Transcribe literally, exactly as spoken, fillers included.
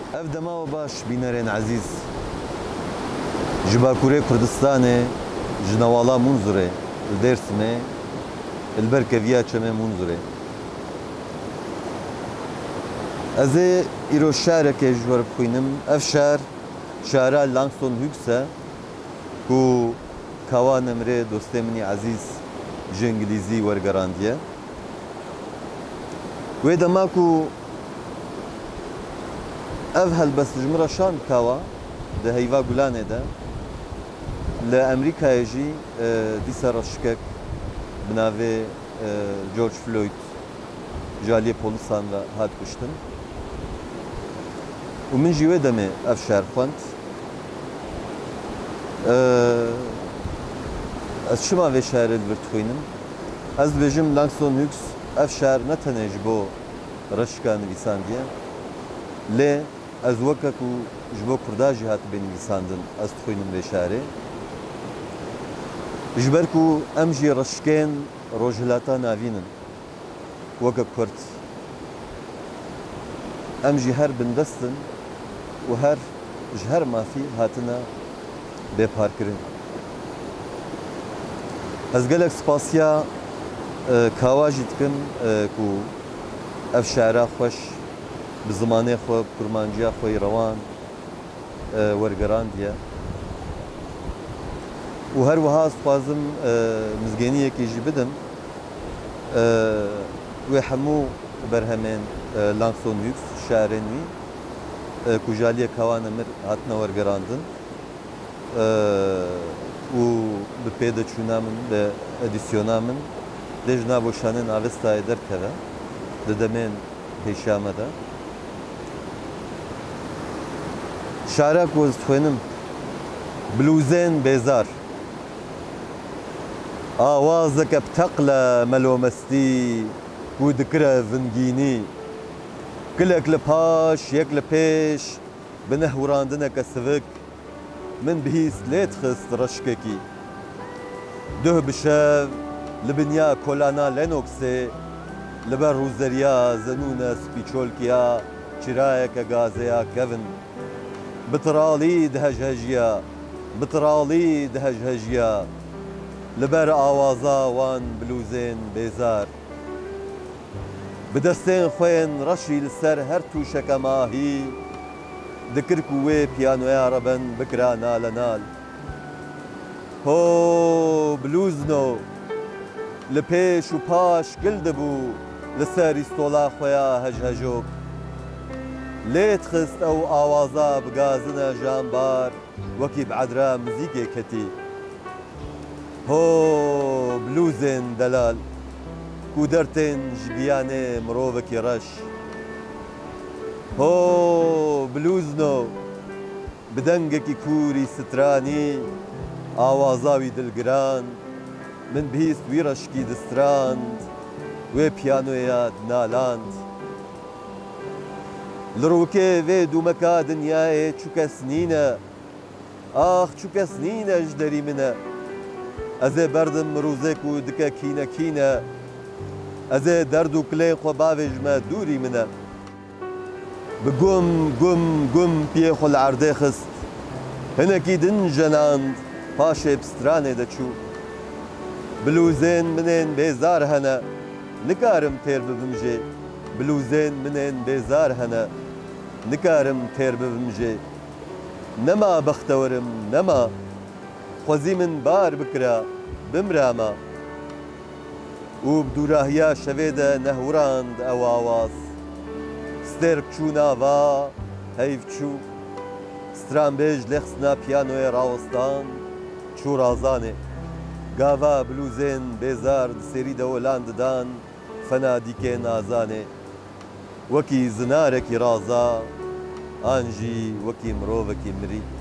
اف دما باش بینرین عزیز جبا کوره کردستانه جنوالا منظره الدرسمه البرکویا چمه منظره از ایرو شهر که جوار بخوینم اف شهر شهر لانگستون هوکسه کو کوان امره دوست منی عزیز جه انگلیزی ورگراندیه و دما کو اف هل بس جمرة شان كاوا ده هيفا قولانه ده لأمريكا يجي ديسا رشكك بناوي جورج فلويد جالية بوليسان و هاد كشتن ومن جيوه دمي اف شهر خوانت از شما في شهر الورد خوينم از بجم لانگستون هوكس اف شهر نتنه جبو رشكا نویسان ديه لی از وقت کو جبو کرداجی هات بنویساندن از تخوینم به شهره جبر کو امجی رشکین روجلاتا ناوینن وقت کرد امجی هر بندستن و هر جهر مافی هاتنا به پارکرین از گلک سپاسیا کاواجی تکن کو اف شعره خوش بزمانه خو کرمانجیا خوی روان ورگراندیه و هر وها سپازم مزگینیه که جی بدم و همو برهمین لانگستون هوکس شهرنوی کجالیه کوان امر هاتنا ورگراندن و به پیدا چونامن به ادیسیونامن دجنا بوشانن آوستای درکه ددمین پیشامه ده شعره کوز خوینم بلوزین بیزار آوازک بتقل ملومستی کو دکره ونگینی کلک لپاش یک لپیش بنهوراندنک سوک من بهیس لیت خست رشککی ده بشو لبنیا کولانا لنوکسه لبر روزریا زنون سپیچولکیا چرایک گازیا کون بترالی دهجهجیا بترالی دهجهجیا لبر آوازا وان بلوزین بیزار بدستین خوین رشی لسر هر توشک ماهی دکر کوه پیانویا ربن بکرا نال نال هو بلوزنو لپیش و پاش گلد بو لسر استولا خویا هجهجوک ليت خست او آوازا بغازنا جانبار وكي بعدرا مزيكي كتي هو بلوزن دلال كودرتن جبياني مروفكي رش هو بلوزنو بدنگكي كوري ستراني آوازاوي دلگران من بهيست ويرشكي دستراند وي بيانويات نالاند لروكي في دومكا دنياي چوكا سنينة آخ چوكا سنينة جدري منه ازي بردم روزيكو دكا كينا كينا ازي دردو كلين خو باوج ما دوري منه بقوم قم قم بيخو العردي خست هنكي دن جناند باشي بستراني دچو بلوزين منين بيزار هنا نكارم تير ببمجي بلوزين منين بيزار هنا نكارم تير ببمجي نما بختورم نما خوزي من بار بكرا بمراما وبدوراهيا شويدا نهوراند او آواز سترك چو ناوا هيف چو ستران بيج لخسنا بيانوي راوستان چو رازاني گاوا بلوزين بيزار سيري دولان دان فناديكي نازاني وكي زناركي رازا انجي وكي مروفكي مري